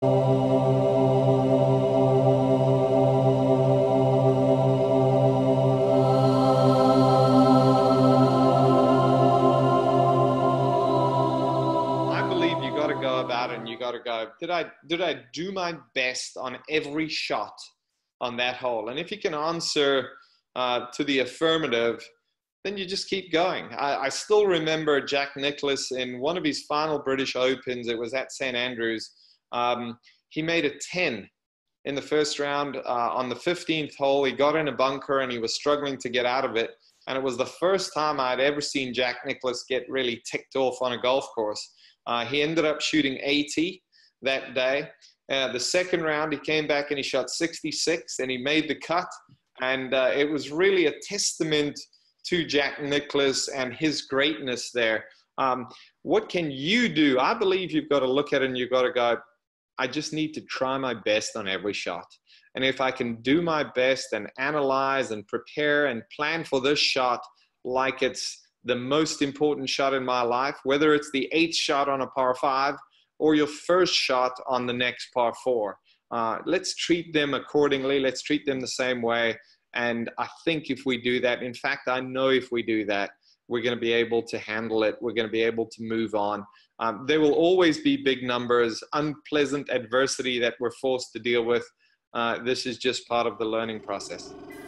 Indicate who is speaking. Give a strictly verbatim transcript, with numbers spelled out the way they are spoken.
Speaker 1: I believe you got to go about it and you got to go, did I, did I do my best on every shot on that hole? And if you can answer uh, to the affirmative, then you just keep going. I, I still remember Jack Nicklaus in one of his final British Opens. It was at Saint Andrews. Um, he made a ten in the first round. Uh, on the fifteenth hole, he got in a bunker and he was struggling to get out of it. And it was the first time I'd ever seen Jack Nicklaus get really ticked off on a golf course. Uh, he ended up shooting eighty that day. Uh, the second round, he came back and he shot sixty-six and he made the cut. And uh, it was really a testament to Jack Nicklaus and his greatness there. Um, what can you do? I believe you've got to look at it and you've got to go, I just need to try my best on every shot. And if I can do my best and analyze and prepare and plan for this shot like it's the most important shot in my life, whether it's the eighth shot on a par five or your first shot on the next par four, uh, let's treat them accordingly. Let's treat them the same way. And I think if we do that, in fact, I know if we do that, we're going to be able to handle it. We're going to be able to move on. Um, there will always be big numbers, unpleasant adversity that we're forced to deal with. Uh, this is just part of the learning process.